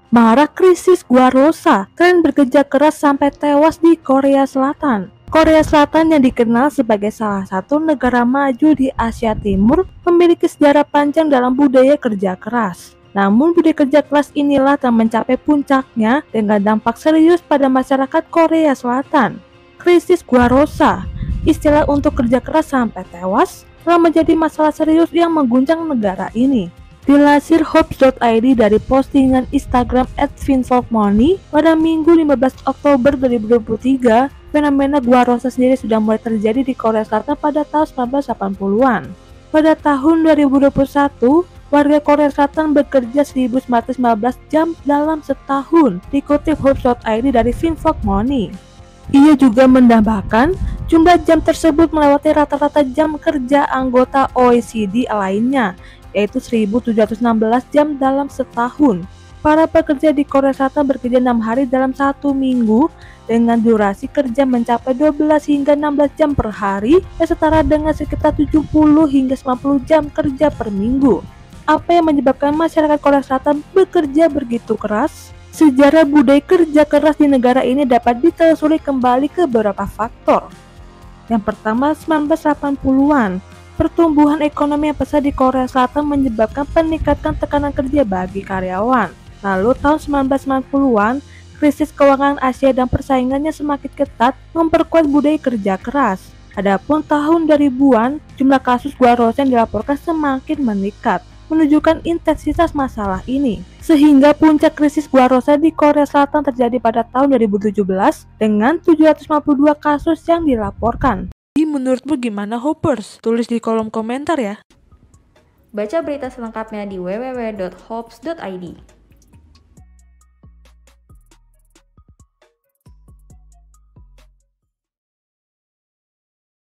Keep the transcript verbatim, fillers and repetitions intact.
Marak krisis guarosa, tren bekerja keras sampai tewas di Korea Selatan. Korea Selatan yang dikenal sebagai salah satu negara maju di Asia Timur memiliki sejarah panjang dalam budaya kerja keras. Namun budaya kerja keras inilah yang mencapai puncaknya dengan dampak serius pada masyarakat Korea Selatan. Krisis guarosa, istilah untuk kerja keras sampai tewas, telah menjadi masalah serius yang mengguncang negara ini. Dilansir Hops dot I D dari postingan Instagram at finfolkmoney pada Minggu lima belas Oktober dua ribu dua puluh tiga, fenomena guarosa sendiri sudah mulai terjadi di Korea Selatan pada tahun seribu sembilan ratus delapan puluhan. Pada tahun dua ribu dua puluh satu, warga Korea Selatan bekerja seribu sembilan ratus lima belas jam dalam setahun, dikutip Hops dot I D dari finfolkmoney. Ia juga menambahkan, jumlah jam tersebut melewati rata-rata jam kerja anggota O E C D lainnya, yaitu seribu tujuh ratus enam belas jam dalam setahun. Para pekerja di Korea Selatan bekerja enam hari dalam satu minggu dengan durasi kerja mencapai dua belas hingga enam belas jam per hari, yang setara dengan sekitar tujuh puluh hingga sembilan puluh jam kerja per minggu. Apa yang menyebabkan masyarakat Korea Selatan bekerja begitu keras? Sejarah budaya kerja keras di negara ini dapat ditelusuri kembali ke beberapa faktor. Yang pertama, seribu sembilan ratus delapan puluhan. Pertumbuhan ekonomi yang pesat di Korea Selatan menyebabkan peningkatan tekanan kerja bagi karyawan. Lalu tahun seribu sembilan ratus sembilan puluhan, krisis keuangan Asia dan persaingannya semakin ketat memperkuat budaya kerja keras. Adapun tahun dua ribuan, jumlah kasus guarosa yang dilaporkan semakin meningkat, menunjukkan intensitas masalah ini. Sehingga puncak krisis guarosa di Korea Selatan terjadi pada tahun dua ribu tujuh belas dengan tujuh ratus lima puluh dua kasus yang dilaporkan. Menurutmu gimana, Hoppers? Tulis di kolom komentar ya. Baca berita selengkapnya di w w w dot hops dot i d.